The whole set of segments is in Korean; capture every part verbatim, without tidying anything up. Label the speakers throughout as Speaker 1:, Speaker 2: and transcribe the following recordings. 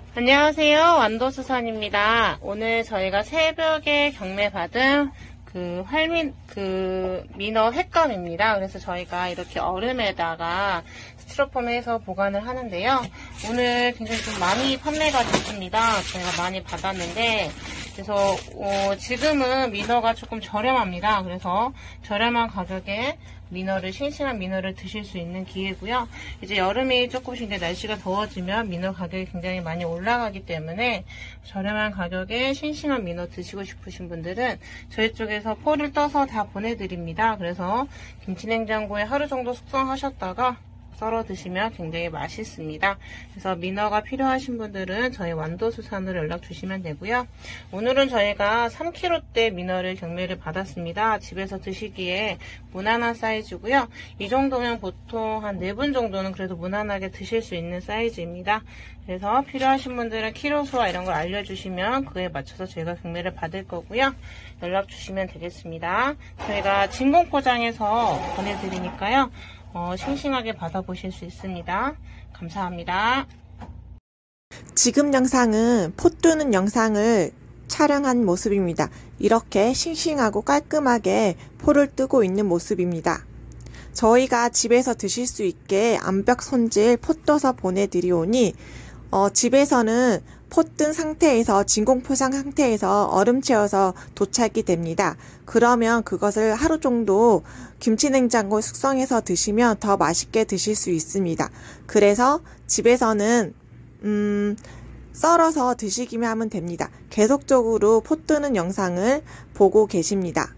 Speaker 1: 안녕하세요. 완도수산입니다. 오늘 저희가 새벽에 경매받은 그 활민, 그 민어 횟감입니다. 그래서 저희가 이렇게 얼음에다가 스티로폼해서 보관을 하는데요. 오늘 굉장히 좀 많이 판매가 됐습니다. 저희가 많이 받았는데, 그래서 어, 지금은 민어가 조금 저렴합니다. 그래서 저렴한 가격에 민어를, 싱싱한 민어를 드실 수 있는 기회고요. 이제 여름이 조금씩 이제 날씨가 더워지면 민어 가격이 굉장히 많이 올라가기 때문에 저렴한 가격에 싱싱한 민어 드시고 싶으신 분들은 저희 쪽에서 포를 떠서 다 보내드립니다. 그래서 김치냉장고에 하루 정도 숙성하셨다가 썰어 드시면 굉장히 맛있습니다. 그래서 민어가 필요하신 분들은 저희 완도수산으로 연락 주시면 되고요. 오늘은 저희가 삼 킬로그램대 민어를 경매를 받았습니다. 집에서 드시기에 무난한 사이즈고요. 이 정도면 보통 한 네 분 정도는 그래도 무난하게 드실 수 있는 사이즈입니다. 그래서 필요하신 분들은 키로수와 이런 걸 알려주시면 그에 맞춰서 저희가 경매를 받을 거고요. 연락 주시면 되겠습니다. 저희가 진공 포장해서 보내드리니까요. 어, 싱싱하게 받아보실 수 있습니다. 감사합니다.
Speaker 2: 지금 영상은 포 뜨는 영상을 촬영한 모습입니다. 이렇게 싱싱하고 깔끔하게 포를 뜨고 있는 모습입니다. 저희가 집에서 드실 수 있게 암벽 손질 포 떠서 보내드리오니 어, 집에서는 포 뜬 상태에서 진공 포장 상태에서 얼음 채워서 도착이 됩니다. 그러면 그것을 하루 정도 김치냉장고에 숙성해서 드시면 더 맛있게 드실 수 있습니다. 그래서 집에서는 음, 썰어서 드시기만 하면 됩니다. 계속적으로 포 뜨는 영상을 보고 계십니다.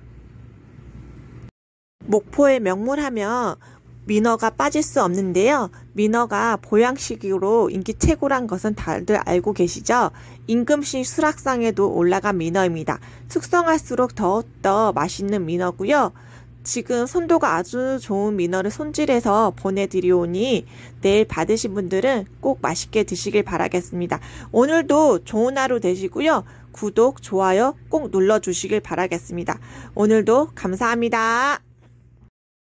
Speaker 2: 목포의 명물하면 민어가 빠질 수 없는데요. 민어가 보양식으로 인기 최고란 것은 다들 알고 계시죠? 임금씨 수락상에도 올라간 민어입니다. 숙성할수록 더욱더 맛있는 민어고요. 지금 손도가 아주 좋은 민어를 손질해서 보내드리오니 내일 받으신 분들은 꼭 맛있게 드시길 바라겠습니다. 오늘도 좋은 하루 되시고요. 구독, 좋아요 꼭 눌러주시길 바라겠습니다. 오늘도 감사합니다.